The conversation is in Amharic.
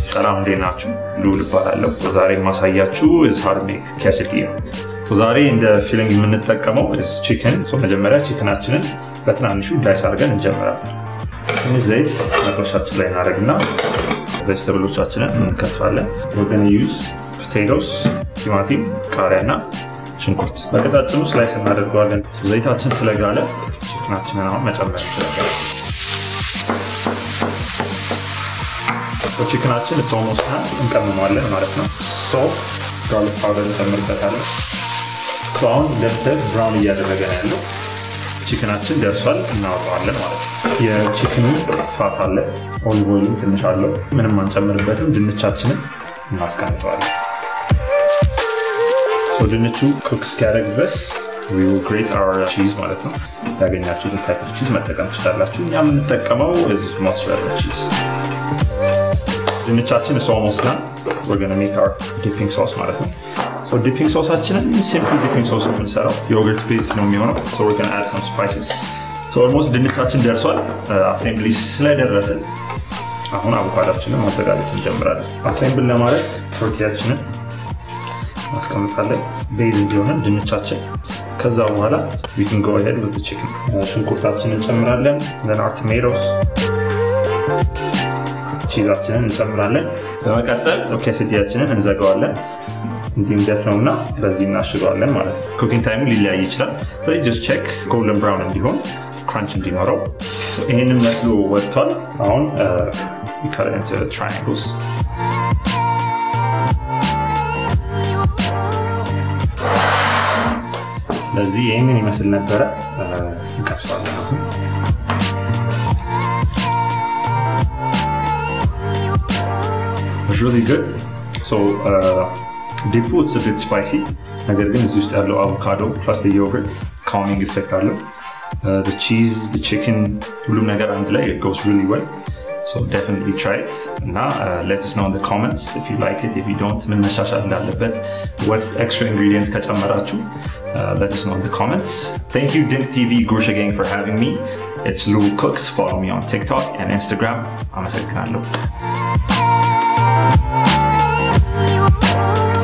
ሰላም እንዴናችሁ ሉል ባላለው ዛሬ ማሳያችሁ is how to make quesadilla ዛሬ እንደ ፊሊንግ የምንጠቀመው is chicken መጀመሪያ ቺክናችንን በትናንሹ ዳይስ አድርገን እንጀምራለን ትንሽ ዘይት መጥበሻችን ላይ እናደርግና ቬጅተብሎቻችንን እንከትፋለን we're going to use potatoes ቲማቲም ቃሪያና ሽንኩርት በቀጫጭኑ ስላይስ እናደርጋለን ዘይታችን ስለጋለ ቺክናችንን አሁን መጨመር እንችላለን ቺክናችን it's almost done እንቀመማለን ማለት ነው salt garlic powder እንጨምርበታለን አሁን ደብተር ብራውን እያደረገ ነው ያለው ቺክናችን ደርሷል እናወጣዋለን ማለት ነው የቺክኑ ፋት አለ ኦሊቭ ኦይል ትንሽ አለው ምንም አንጨምርበትም ድንቻችንን እናስቀምጠዋለን ድንቹ ኩክ እስኪያደርግ ድረስ we will grate our cheese ማለት ነው ያገኛችሁትን type of cheese መጠቀም ትችላላችሁ እኛ የምንጠቀመው is mozzarella cheese ድንቻችን is almost done we're going to make our dipping sauce ማለት ነው so dipping sauceአችንን simple dipping sauce ነው የምንሰራው yogurt based ነው የሚሆነው so we're going to add some spices so almost ድንቻችን ደርሷል assembly ስለደረሰ አሁን አቮካዶችንን ማዘጋጀት እንጀምራለን assembly ለማድረግ ቶርቲያችንን ማስቀምጣለን ቤዝ እንዲሆን ድንቻችን ከዛ በኋላ we can go ahead with the chicken ሽንኩርታችንን እንጨምራለን then our tomatoes ቺዛችንን እንጨምራለን በመቀጠል quesadilላችንን እንዘጋዋለን እንዲም ደፍነውና በዚህ እናሽገዋለን ማለት ነው ኩኪንግ ታይሙ ሊለያይ ይችላል so just check golden brown እንዲሆን crunch እንዲኖረው ይሄንን መስሎ ወጥቷል አሁን we cut it into triangles ስለዚህ ይሄንን ይመስል ነበር እንቀርጻለን It's really good so dip it's a bit spicy ነገር ግን እዚህ ውስጥ ያለው avocado plus the yogurt calming effect አለው the cheese the chicken ሁሉም ነገር አንድ ላይ it goes really well so definitely try it now let us know in the comments if you like it if you don't ምን መሻሻል እንዳለበት what extra ingredients ከጨመራችሁ let us know in the comments thank you Dink Tv Gursha Gang for having me it's Leul Cooks follow me on TikTok and Instagram አመሰግናለሁ